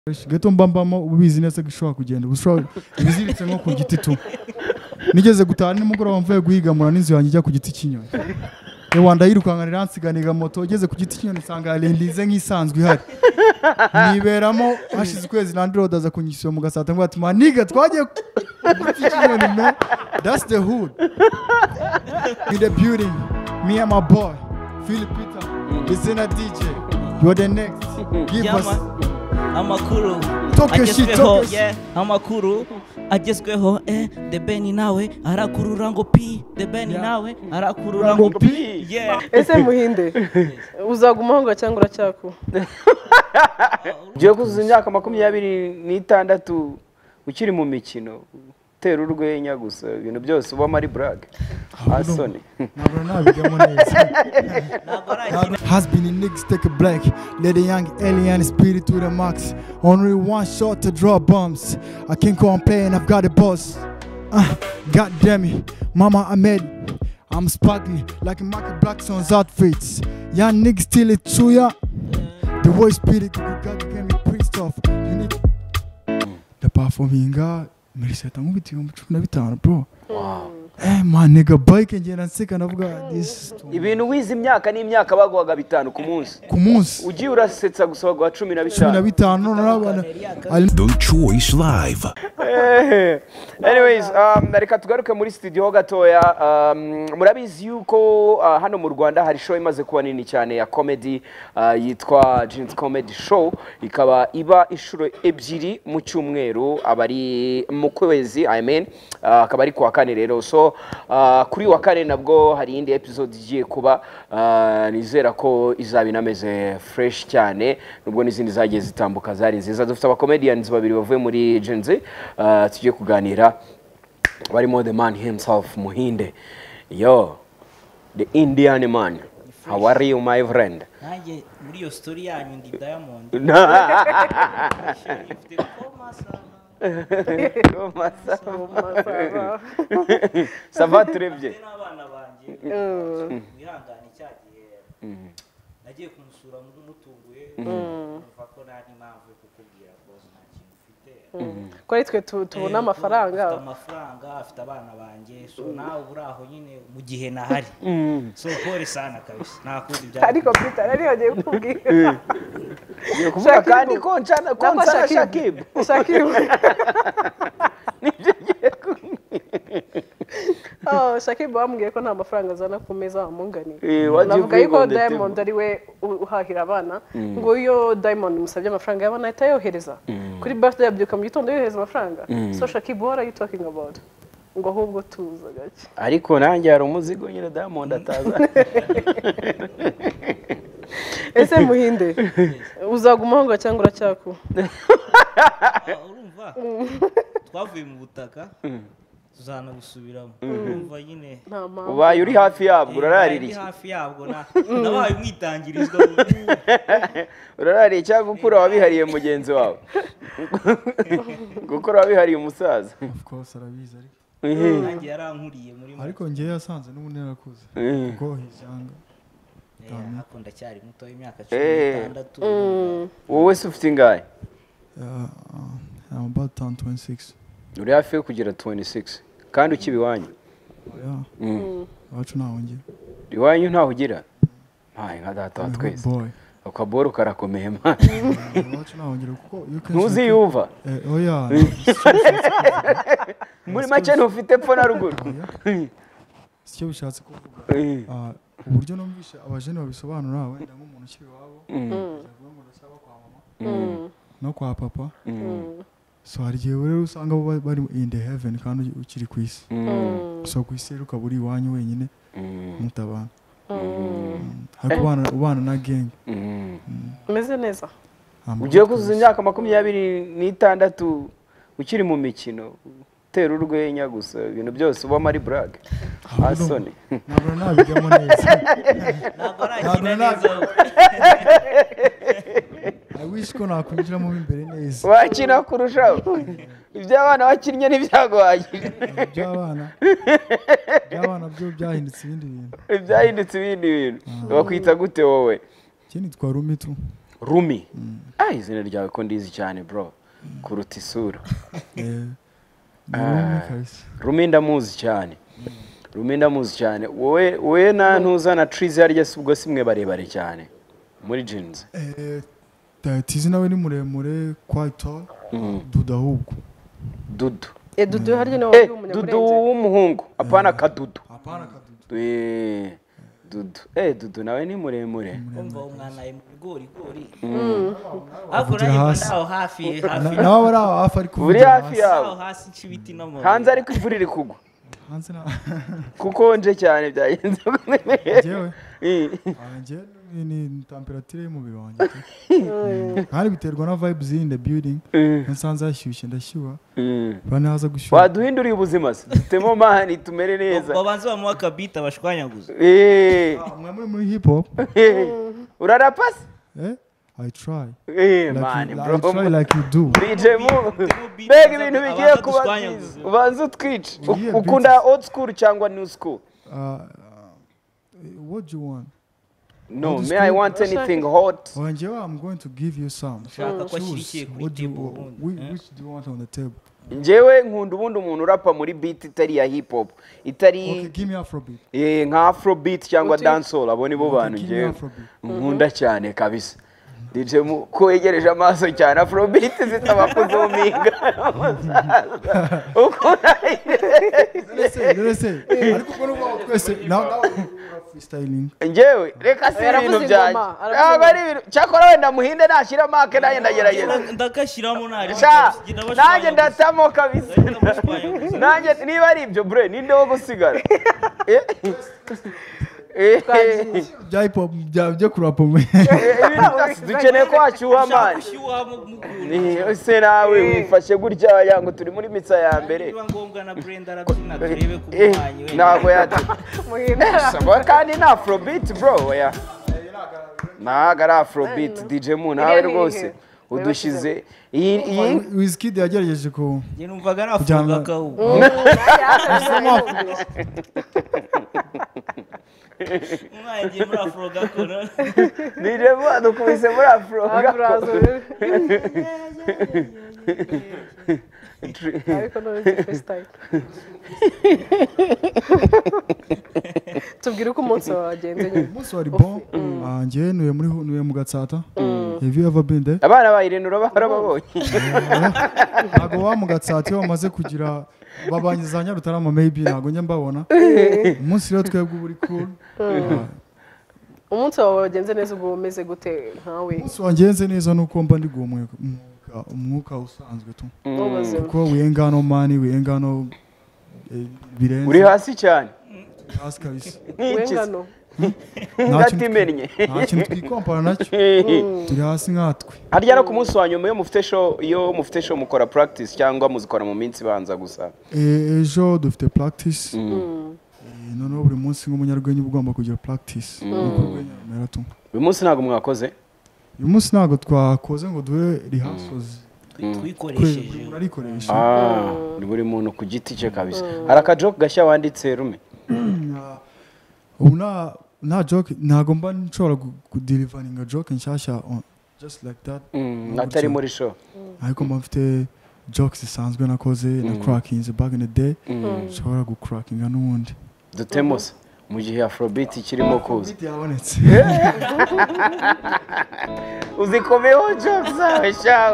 Gato mbambamo ubizi neza gishobora kugenda ubushobora ibiziritse nko ku giti tu nigeze gutaha nimugoroba mvuye guhigamura n'inzu yanjye ijya ku giti cy'inyoni Rwanda yirukanganira nsiganiga moto igeze ku giti cy'inyoni sanga lindize nk'isanzwe ihari niberamo hashize ukwezi na Android aza kunyishyura mu gasata ngo ati maniga twagiye ku giti cy'inyoni man that's the hood in the building me and my boy Philip Peter listen a DJ you're the next give us amakuru agezweho amakuru agezweho The Ben nawe arakurura ngo pi The Ben nawe arakurura ngo pi ese muhinde uzagumaho ngo cyangwa uracyaku Giye kuzuza imyaka 26 ukiri mu mikino tera urwenya gusa ibintu byose uba mari brag asoni has been in niggas take a black let a young alien spirit to the max only one shot to draw bombs I can't complain I've got a boss god damn it mama Ahmed I'm sparkling like Michael Blackson's outfits young niggas still it to ya the voice spirit God can be priest of you need the performing God Meriseta ngubiti 15 bro. Wow. Man nigga bike ngenda nseka navuga this ibintu wize imyaka n'imyaka bagwaga 5 ku munsi. Ku munsi. Ugiye urasetsa gusabagwa 15 none The Choice Live. Anyways, reka tugaruke muri studio gatoya. Murabizi yuko hano mu Rwanda hari show imaze kuba nini cyane ya comedy yitwa Jeans Comedy Show ikaba iba inshuro ebyiri mu cyumweru abari mu kwezi akaba ari kuwa kane rero so kuri wa kane nabwo hari indi episode igiye kuba nizera ko izaba inameze fresh cyane nubwo n'izindi zagiye zitambuka zari nziza dufite aba comedians babiri bavuye muri Gen Z tugiye kuganira barimo the man himself Muhinde yo the Indian man how are you my friend nanjye muri iyo story yanyu ndi Diamond ça va très bien n'abana banje wihangane cyagiye nagiye kumusura nk'umutunguye umva ko nari impamvu kukubwira ko nta kintu ufite ko ari twe tubona amafaranga afite abana banje so nawe uraho nyine mu gihe nahari so pole sana kabisa nakundi bya ariko Peter ari yagiye kukubwira kuvuga kandi ko ncana Shakib Shakib bambwiye ko nta mafaranga azana ku meza wamunganiye navuga yuko Diamond ari we uhahira abana ngo iyo Diamond musabye amafaranga y'abana ahita yohereza kuri birthday yabyuka mu gitondo yohereza amafaranga so Shakib what are you talking about ngo ahubwo tuza gake ariko nanjye hari umuzigo nyine Diamond ataza ese muhinde uzagumaho ngo cyangwa uracyaku urumva twavuye mu butaka tuzana gusubiramo urumva nyine ubaye uri hafi yabwo uraraririye hafi yabwo nabaye umwitangirizwa urarariye cyangwa gukura wabihariye mugenzi wawe gukora wabihariye umusaza of course arabizi ariko nanjye yarankuriye muri ariko ngiye yasanze n'ubundi narakuze kuko hijanga akunda cyari muto y'imyaka 16 wowe se ufite ingahe I'm about 26 uri hafi yo kugira 26 kandi ukibiwanyu wacu naho ngiye iwanyu ntaho ugira nka data twese akaboro karakomeye man wacu naho ngira kuko ntuzi yumva oya muri make ntufite pfo na ruguru sicyo bishatse kuvuga uburyo numvisha abajene babisobanura wenda nk'umuntu ukiri wabo yavuga ngo ndasaba kwa mama no kwa papa so hari gihe rero usanga bari in the heaven kandi ukiri ku isi so ku isi ukaba uri iwanyu wenyine mutabana ariko ubana na gang umeze neza ugiye kuzuza imyaka 26 ukiri mu mikino tera urwenya gusa ibintu byose uba mari brag asoni ntabwo nabigamo neza ntabwo arakina neza I wish ko nakwinjiramo imbere neza wakina kurushaho iby'abana bakinnye n'ibyagwaye iby'abana byo byahindutse ibindi bintu bakwita gute wowe ikindi twa Rumi tu Rumi izina ryawe ko ndizi cyane bro kuruta isura Rumi ndamuzi cyane wowe na ntuzana Trizy harya ubwo simwe barebare cyane muri jeans Tizi nawe ni muremure quite tall Dudu ahubwo Dudu harya nawe ari umunyamurenze Dudu w'umuhungu apana kadudu Dudu nawe ni muremure umva umwana mu bigori hafi naho hafi nawe ari aho hafi ariko uri hafi yawe hasi ncibiti no mu hanze ariko imvura iri kugwa kuko nje cyane byagenze jewe ni temperature y'umubiri wanjye kandi biterwa na vibes in the building nsanze hashyushye ndashyuha bane haza gushyuha waduhinduriye ubuzima se dutemo mani tumere neza babanze bamuha akabita bashwanyaguza mwe muri hip hop urarapa se I try man bro I try like you do bega ibintu bigiye kuba byiza ubanze utwice ukunda old school cyangwa new school what do you want No, may I want anything hot? I'm going to give you some. Which do you want on the table? Njewe nkunda ubundi umuntu urapa muri beat itari ya hip hop itari Okay, give me Afrobeat. Nka Afrobeat cyangwa dancehall abo nibo bantu njewe nkunda cyane kabisa. DJ ko yegereje amaso cyane Afrobeat zitaba kuzuminga. Uko Lese. Ariko ko nuba twese now freestyling. Njewe reka se ibintu byanjye. Ari ibintu cyakora wenda muhinde nashira make naye ndagerageza. Ndakashiramo nari. Nanjye ndatamo kabisa. Nanjye niba ari ibyo bre ninde wo gusigara. Bya hip hop byo kurapa mu. Dukeneye ko washyuha mani. Se nawe wifashe gutya yango turi muri mitsa ya mbere. Niba ngombwa na Brenda arabyina turebe ku mwanyi we. Ntabwo yati. Kandi na Afrobeat bro ya. Naga Afrobeat DJ Mu nawe rwose udushize iyi Wizkid yagerageje ko njye numvaga nafuga kawu. Umwanyi muri Afroga ko DJ Mu adukubise muri Afroga. ariko none freestyle tubwire uko umunsi wagenze nyine umunsi wari bon njye nuye mu Gatsata have you ever been there abana bayirenura barababonye ntago wa mu Gatsata iyo bamaze kugira babanyizanya Rutarama maybe ntago njye mbabona umunsi rero twebwe buri cool umunsi wawe wagenze neza ubwo umeze gute nkawe umunsi wagenze neza nuko mba ndi guhumeka umwuka usanzwe tu kuko wiyengano mani wiyengano birenze uri hasi cyane hasi kabisa wiyengano ngatimenye nta kintu twikompara nacyo turi hasi nkatwe harya no ku munsi wa nyuma iyo mufite show mukora practice cyangwa muzikora mu minsi banza gusa ejo dufite practice noneho buri munsi nk'umunyarwenya ugomba kugira practice uyu munsi ntabwo mwakoze uyu munsi ntabwo twakoze ngo duhe rehearsals twikoresheje ni buri muntu ku giti cye kabisa hari akajoke gashya wanditse Rumi ubu nta joke ntabwo mba nshobora kudelivaringa joke nshyashya just like that atari muri show ariko mba mfite jokes zisanzwe nakoze na crackinze back in the day nshobora gucrackinga n'ubundi dutemos mu gihe Afrobeat kirimo kuza yabonetse uzikomeho jokes zawe shawe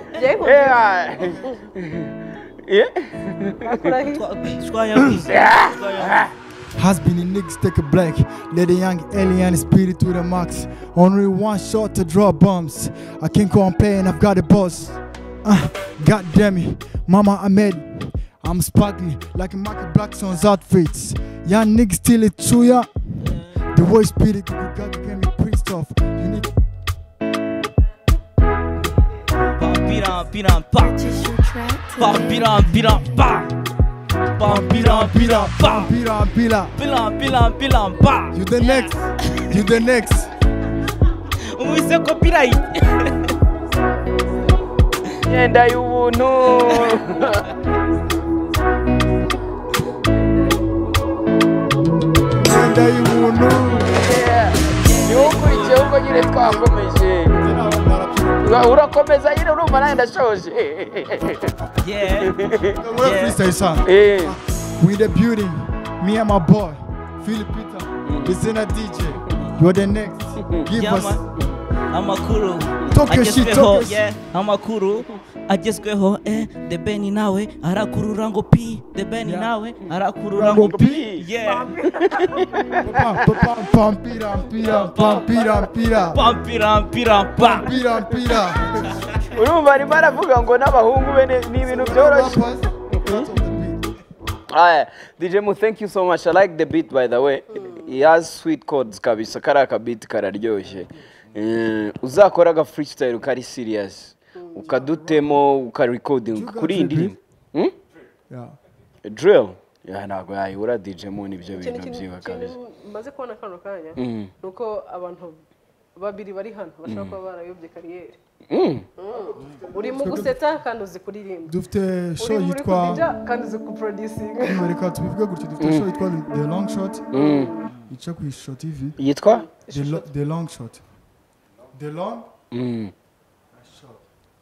Has been in niggas take a black, let a young alien spirit to the max. Only one shot to draw bombs. I can't complain, I've got a boss. God damn it, Mama Ahmed. I'm sparkling like Michael Blackson's outfits. Young niggas still it to ya. The way spirit you got can be priest off. You need You the next. You the next. Umise copyright. Yenda y'ubuntu. Yenda y'ubuntu. Ni ukurikiye uko nyine twakomeje. urakomeza nyine urumva nawe ndashoje freestyle song with the building me and my boy Philip Peter listen a DJ you're the next give us amakuru agezweho amakuru agezweho The Ben nawe arakurura ngo pi The Ben nawe arakurura ngo pi pampira urumva arimo aravuga ngo n'abahungu be ni ibintu byoroshye. DJ Mu, thank you so much. I like the beat, by the way. He has sweet chords kabisa. Karaka beat kararyoshye. Uzakoraga freestyle ukari serious. Ukadutemo ukarecording kuri indirimbo. Drill. Ntabwo yayibura DJ Mu nibyo bintu byiba kabisa. Maze kubona kano kanya nuko abantu babiri bari hano bashaka kuba barayobye kariyeri. Uri mu gusetsa kandi uzi kuririmba. Dufite show yitwa kandi uzi kuproducing. Reka tubivuge gutyo, dufite show yitwa The Long Shot. Ica ku Shot TV. Yitwa The Long Shot. The Long Shot.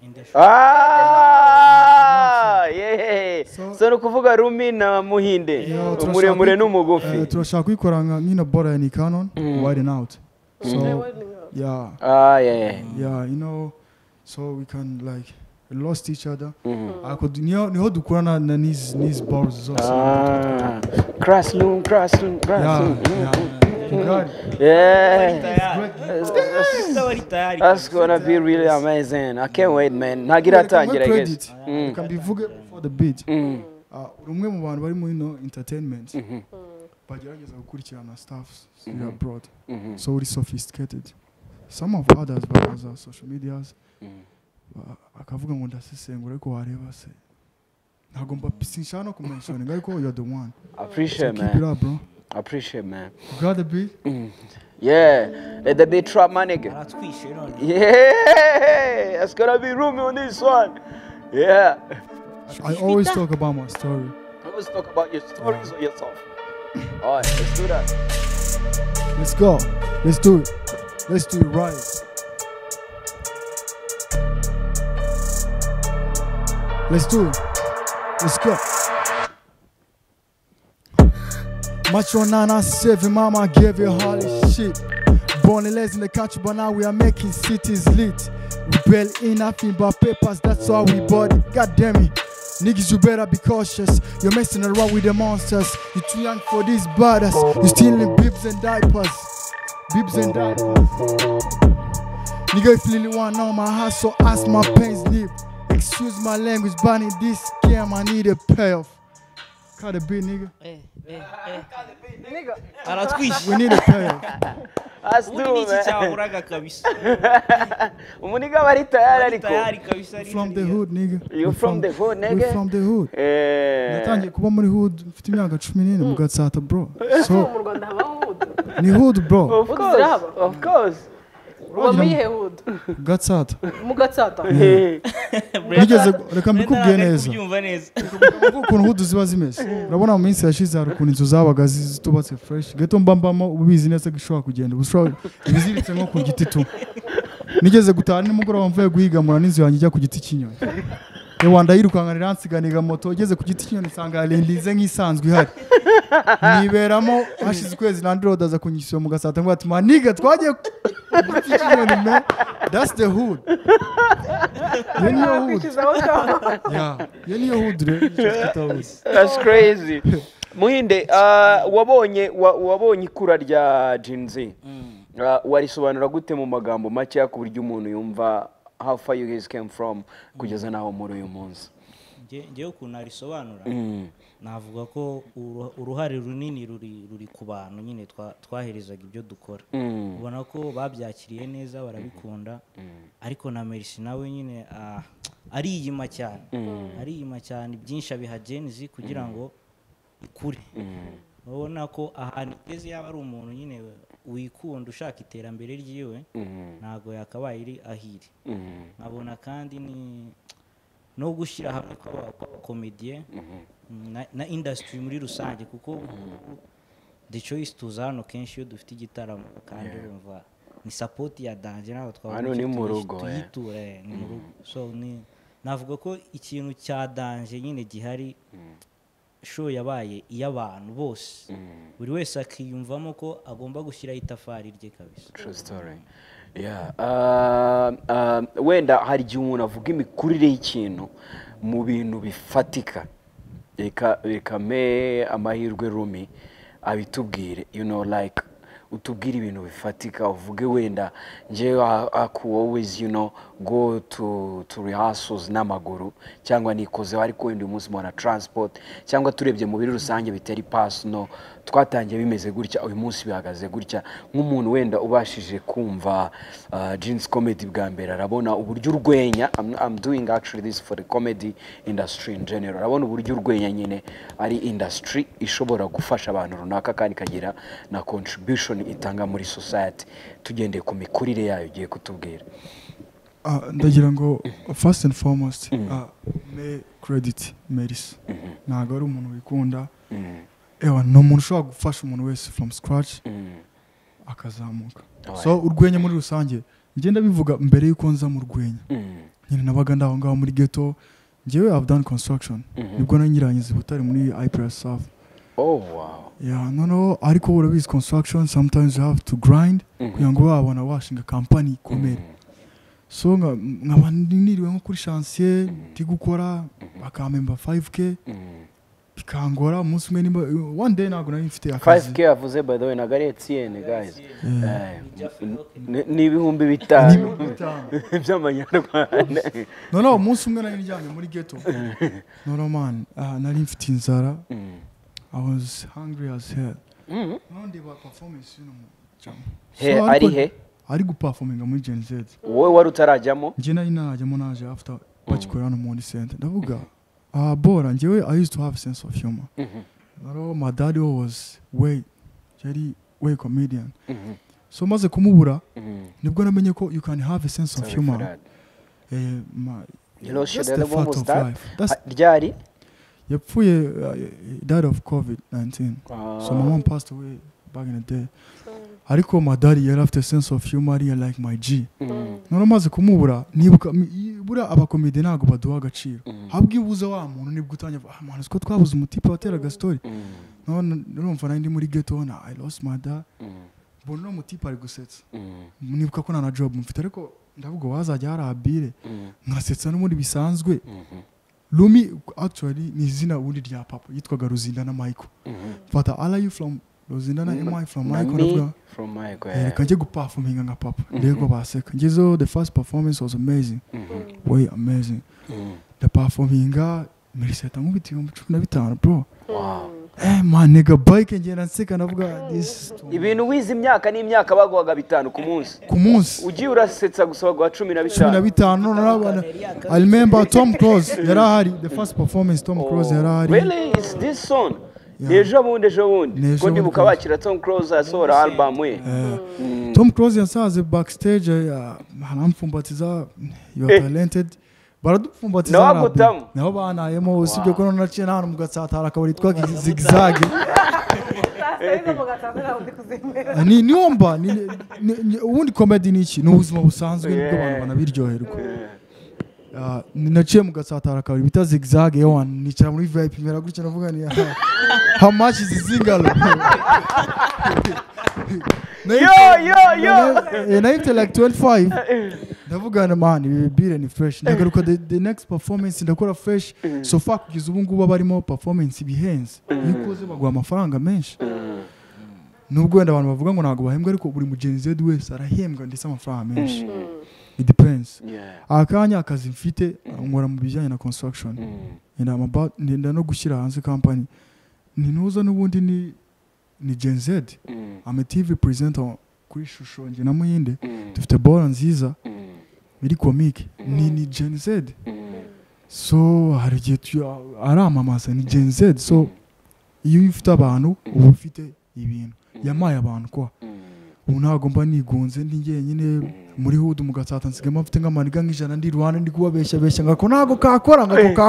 Yeah. So no kuvuga Rumi na Muhinde. Umuremure n'umugufi. Turashaka kwikora nk'ina Bora and Canon widen out. So yeah. Yeah. Yeah, you know, so we can like lost each other. I could niho dukorana na these bars also. Classroom. Yeah. That's gonna be really amazing. I can't wait, man. Nagira tangira guys. Can be vogue for the beat. Rumwe mu bantu bari muri no entertainment. Bagerageza gukurikirana stuffs abroad. So really sophisticated. Some of others because of social medias. Akavuga ngo ndasesengura ariko wareba se. Ntago mbapisishano ku mentioning ariko you're the one. Appreciate, so man. Keep it up, bro. Appreciate, man. You got the beat? Yeah. Let the beat trap, my nigga. Yeah. It's gonna be roomy on this one. Yeah. I always talk about my story. Always talk about your stories or yourself. All right, let's do that. Let's go. Let's do it. Let's do it right. Let's do it. Let's go. Macho Nana 7, mama gave you holy shit. Born and raised in the country, but now we are making cities lit. We bail in nothing but papers, that's why we bought it. God damn it. Niggas, you better be cautious. You're messing around with the monsters. You're too young for these brothers. You're stealing bibs and diapers. Bibs and diapers. Nigga, if you really want to know my hustle, ask my pains deep. Excuse my language, but in this scam, I need a payoff. Cut a bit, nigga. Nigga. We need a payoff. Let's do it, man. Umuniga bari tayari ariko. From the hood, nigga. You from the hood, nigga? We from the hood. Natangiye kuba muri hood mfite imyaka 14 mu Gatsata, bro. So mu Rwanda habaho hood. Ni hood, bro. Of course. Wamiye hood. Gatsata. Mu Gatsata. Nigeze reka mbikubwiye neza. Kubyumva neza. Ukuntu hood ziba zimeze. Urabona mu minsi yashize hari ukuntu inzu zabaga zitubatse fresh. Geto mbambamo ubizi neza gishobora kugenda. Ushobora ibiziritse nko ku giti tu. Nigeze gutaha nimugoroba mvuye guhigamura n'inzu yanjye ijya ku giti cy'inyoni. Wanda yirukanganira nsiganiga moto ugeze ku giti cy'inyoni sanga lindize nk'isanzwe ihari. Niberamo hashize ukwezi Land Road aza kunyishyura mu Gatsata ngo ati maniga twagiye ku giti cy'inyoni man. That's the hood. Yeni hood re. That's crazy. Muhinde, wabonye ikura rya Jinzi. Warisobanura gute mu magambo make ku buryo umuntu yumva how far you guys came from kugeza naho muri uyu munsi? Ngewe ukuntu arisobanura navuga ko uruhare runini ruri ku bantu nyine twaherezaga ibyo dukora. Ubona ko babyakiriye neza barabikunda ariko na Mercy nawe nyine ariyima cyane byinshi abiha Genzi kugira ngo ikure. Ubona ko ahantu igeze yaba ari umuntu nyine wikunda ushaka iterambere ryiwe ntago yakabaye iri ahiri. Nkabona kandi ni no gushyira hamwe kw'abakomediye na industry muri rusange kuko The Choice tuza hano kenshi iyo dufite igitaramo kandi urumva ni support ya Danger nabo Hano ni mu rugo, tuyitura ni mu rugo so ni navuga ko ikintu cya Danger nyine gihari show yabaye iy'abantu bose buri wese akiyumvamo ko agomba gushyiraho itafari rye kabisa. True story. Yeah. Wenda hari igihe umuntu avuga imikurire y'ikintu mu bintu bifatika reka me amahirwe Rumi abitubwire like utubwire ibintu bifatika uvuge wenda nje always go to rehearsals n'amaguru cyangwa nikoze ariko wenda umunsi mwana transport cyangwa turebye mu biri rusange bitari personal twatangiye bimeze gutya uyu munsi bihagaze gutya nk'umuntu wenda ubashije kumva Jeans Comedy bwa mbere arabona uburyo urwenya I'm doing actually this for the comedy industry in general arabona uburyo urwenya nyine ari industry ishobora gufasha abantu runaka kandi kagira na contribution itanga muri society tugendeye ku mikurire yayo ugiye kutubwira. Ndagira ngo first and foremost me credit Meris ntago ari umuntu wikunda no umuntu ushobora gufasha umuntu wese from scratch akazamuka so urwenya muri rusange ngenda bivuga mbere yuko nza mu rwenya nyine nabaga ndaho ngaho muri ghetto ngewe I've done construction nibwo nanyirangiza Butare muri IPRS South. Oh wow. Yeah, no ariko urabizi construction sometimes you have to grind kugira ngo wabona washinga company ikomeye so nkaba niriwe nko kuri chantier ndi gukora bakamemba 5k bikangora umunsi umwe nimba one day nago nari mfite akazi 5k avuze by the way nagari Etienne guys ni ibihumbi bitanu by'amanyarwanda no umunsi umwe nari njyanye muri ghetto no man nari mfite inzara I was hungry as hell. None ba performance ari guperforminga muri Gen Z. Wowe wari utarajyamo? Nje nari najyamo naje after bakikorana mu center. Ndavuga bora njewe I used to have a sense of humor. My dad was way comedian. So maze kumubura nibwo namenye ko you can have a sense of humor. That's the fact of life. Ryari? Yapfuye died of COVID-19. So my mom passed away back in the day. Ariko my daddy yari afite sense of humor like my G. None maze kumubura nibuka bura abakomedi ntago baduha agaciro. Habwibuza wa muntu nibwo utanya man siko twabuze umutipe wateraga story. None urumva nandi muri ghetto na I lost my dad. Bono umutipe ari gusetsa. Nibuka ko na job mfite ariko ndavuga wazajya harabire. Nkasetsa no muri bisanzwe. Lumi actually ni izina ubundi rya papa yitwaga Ruzindana Michael. Fata are you from Ruzindana am I from Michael? From Michael. Kaje guperforminga nka papa. Ndego baseka. Ngizo the first performance was amazing. Way amazing. The performinga Meriseta nkubitiye mu 15 bro. Wow. Man nigga bike ngenda nseka navuga this. Ibintu wize imyaka n'imyaka bagwaga 5 ku munsi. Ku munsi. Ugiye urasetsa gusaba 15. 15 no I remember Tom Cruise yarahari the first performance Tom Cruise yarahari. Really is this song? Dejo bundi ko ndibuka bakira Tom Cruise asohora album we. Tom Cruise yasaze backstage haramfumbatiza you are talented. Baradupfumbatiza nabo banayemo usibye ko naciye nahano mu gatsatara akabari twa zigzag. Ni niomba ubundi comedy niki n'ubuzima busanzwe nibwo abantu banabiryoherwa. Naciye mu gatsatara akabari bita zigzag yewe nicara muri VIP mera gutya navuga ni how much is this single? Yo. And I feel like 25. Ndavuga na man bire ni fresh. Ndagaruka the next performance ndakora fresh. So far kugeza ubu ngubu barimo performance bihenze. Nikoze bagwa amafaranga menshi. Nubwo wenda abantu bavuga ngo ntago bahembwa ariko buri mugenzi wese arahembwa ndetse amafaranga menshi. It depends. Akanya akazi mfite nkora mu bijyanye na construction. And I'm about ndenda no gushyira hanze company. Ninuza n'ubundi ni Gen Z. I'm a TV presenter kuri Shusho nje na Muyinde. Dufite bora nziza. Biri comique. Ni Gen Z. So harigiye aramamaza ni Gen Z. So iyo ufite abantu uba ufite ibintu. Yamaye abantu kwa. Ubu ntago mba nigunze ndi ngenyine muri hood mu gatsata nsigama mfite nk'amaniga nk'ijana ndi ruhande ndi kubabeshya ngako ntago kakora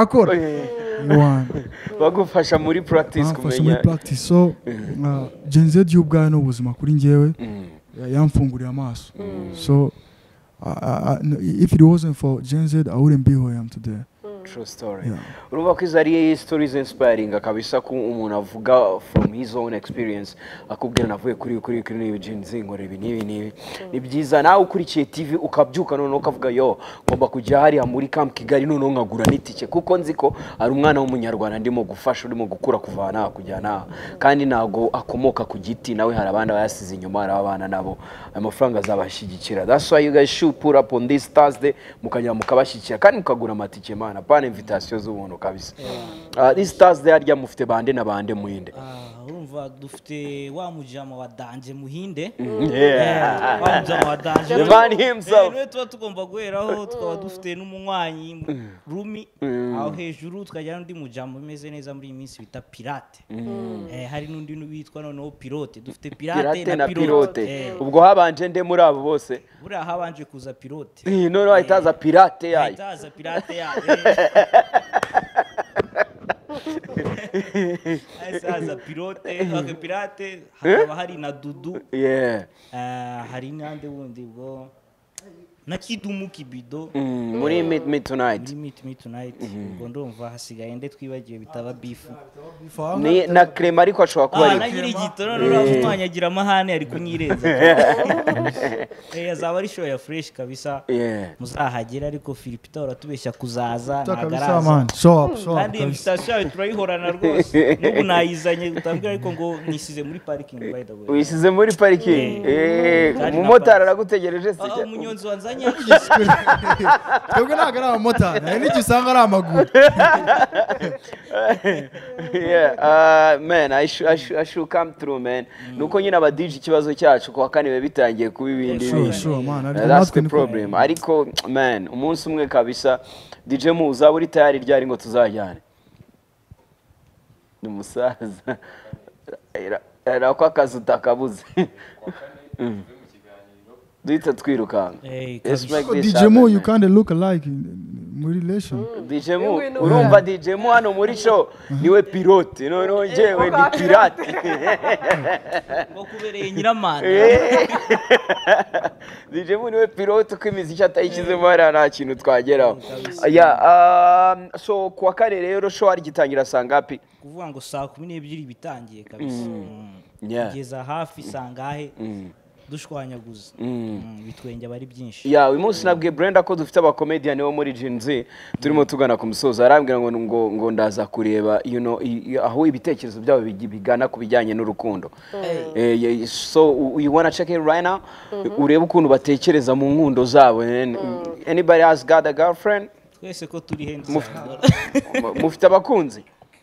bagufasha muri practice kumenya so Gen Z y'ubwayo no buzima kuri ngewe yamfunguriye amaso. So if it wasn't for Gen Z, I wouldn't be who I am today. True story. Urumva ko izo ari stories inspiring kabisa ko umuntu avuga from his own experience akubwira navuye kuri Gen Z nkora ibi nibi ni byiza nawe ukurikiye TV ukabyuka none ukavuga yo ngomba kujya hari muri Camp Kigali none nkagura n'itike kuko nzi ko ari umwana w'umunyarwanda ndimo gufasha urimo gukura kuvana kujyana kandi nago akomoka ku giti nawe hari abandi bayasize inyuma hari abana nabo amafaranga azabashigikira. That's why you guys should put up on this Thursday mukajya mukabashikira kandi mukagura amatike mana pana invitation z'ubuntu kabisa. This Thursday arya mufite bande na bande muhinde. Urumva dufite wa mujama wa Danje Muhinde. Wa mujama wa Danje. The man himself. Niwe tuba tugomba guheraho tukaba dufite n'umunywanyi Rumi aho hejuru tukajya n'undi mujama umeze neza muri iminsi bita Pirate. Hari n'undi witwa noneho Pilote. Dufite Pirate na Pilote. Ubwo habanje nde muri abo bose? Buriya habanje kuza Pilote. None wahitaza Pirate yayo. Wahitaza Pirate yayo. Asaza Pilote, Pirate, hakaba hari na Dudu. Hari n'ande wundi bwo na Kidumu Kibido muri Meet Tonight. Meet Tonight. Ubwo ndumva hasigaye nde twibagiwe bitaba beef. Ni na Crema ariko ashobora kuba ari. Na nyiri gitoro n'uramwanyagira amahane ari kunyireza. Azaba ari show ya fresh kabisa. Muzahagera ariko Philipita uratubeshya kuzaza nagaraza. Show up. Kandi invitation yawe turayihorana rwose. Nubu nayizanye utambwira ariko ngo nisize muri parking by the way. Uyisize muri parking. Umumotari aragutegereje se. Umunyonzi wanzanye. Twebwe ntabwo ari abamotari hari n'icyo usanga ari amaguru. Man, I should come through, man. Nuko nyine aba DJ ikibazo cyacu kwa kane biba bitangiye kuba ibindi that's the problem. Ariko man, umunsi umwe kabisa DJ mu uzaba uri tayari ryari ngo tuzajyane. Ni musaza. Era kwa kazi utakabuze. Duhita twirukanga. DJ Mo, you can't look alike mu relation. DJ Mo, urumva DJ Mo hano muri show niwe Pilote none njewe ni Pirate. Ngo kubereye nyiramana. DJ Mo niwe Pilote ko imiziki atayikizemo hari nta kintu twageraho. So kwa kare rero show ari gitangira sangapi? Kuvuga ngo saa 12 bitangiye kabisa. Kugeza hafi sangahe. Dushwanyaguza bitwenge bari byinshi. Uyu munsi nabwiye Brenda ko dufite aba comedian bo muri Gen Z turimo tugana ku musozo arambwira ngo ndaza kureba aho ibitekerezo byabo bigana ku bijyanye n'urukundo. So you wanna check it right now? Urebe ukuntu batekereza mu nkundo zabo. Anybody has got a girlfriend? Twese ko turi henze. Mufite abakunzi?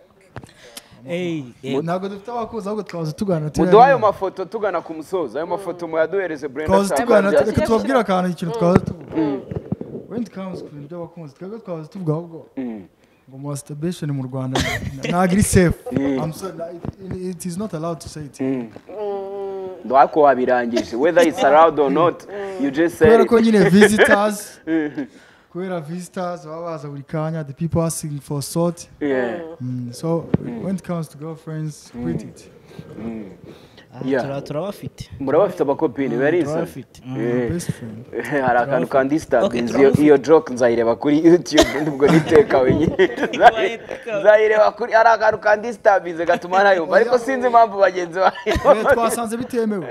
Ntabwo dufite abakuzi ahubwo twaza tugana muduha ayo mafoto tugana ku musozo ayo mafoto muyaduhereze Brenda twaza tugana reka tubabwire akantu ikintu twaza tuvuga when it comes to by'abakunzi twebwe twaza tuvuga ahubwo ngo masturbation mu Rwanda ntabwo iri safe. It is not allowed to say it. Ndwako wabirangije whether it's allowed or not you just say kubera ko nyine visitors kubera visitors baba baza buri kanya the people asking for salt. So when it comes to girlfriends quit it. turabafite murabafite abakopini bariza best friend. hari akantu kandi disturbing iyo joke nzayireba kuri YouTube ndubwo niteka wenyine nzayireba kuri hari akantu kandi disturbing gatuma nayumva ariko sinzi impamvu bagenzi bayo twasanze bitemewe.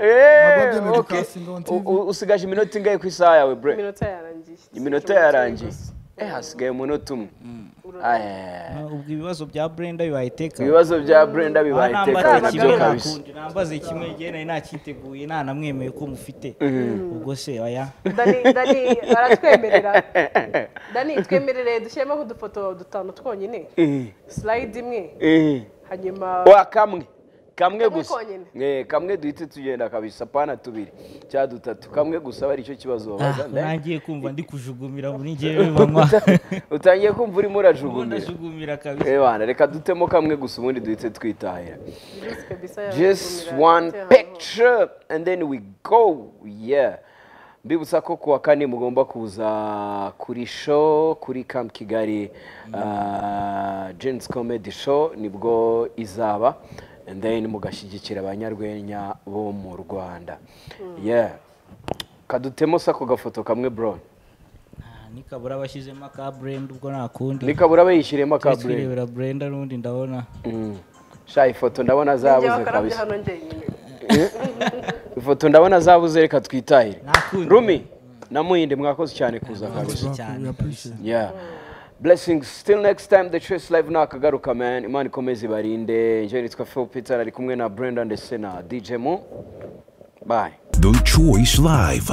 Usigaje iminota ingahe ku isaha yawe bre? Iminota yarangiye hasigaye umunota umwe. Ubwo ibibazo bya Brenda bibayiteka. Ibibazo bya Brenda bibayiteka nabyo kabisa. Nambaze kimwe gene nakiteguye namwemeye ko mufite. Ubwo se oya. Dani aratwemerera. Dani twemerere dushyemo udufoto dutanu twonyine. Slide imwe. Hanyuma kamwe gusa kamwe duhite tugenda kabisa pana tubiri cya dutatu kamwe gusa bari icyo kibazo babaza nangiye kumva ndi kujugumira muri ngewe mama utangiye kumva urimo urajugumira kabisa bana reka dutemo kamwe gusa ubundi duhite twitahira just one picture and then we go. Mbibutsa ko kuwa kane mugomba kuza kuri show kuri Camp Kigali Gen's Comedy Show nibwo izaba and then mugashyigikira abanyarwenya bo mu Rwanda. Yeah, kadutemo sako gafoto kamwe bro. Nikabura bashyizemo ka brand ubwo nakundi. Nikabura bayishyiremo ka brand. Twirebera brand n'undi ndabona. Sha ifoto ndabona zabuze kabisa. Ifoto ndabona zabuze reka twitahire. Rumi namuhinde mwakoze cyane kuza kabisa. Yeah. Blessings. Still next time the Choice Live nakagaruka man. Imana ikomeze barinde. Njye nitwa Phil Peter ari kumwe na Brenda ndetse na DJ Mo. Bye. The Choice Live.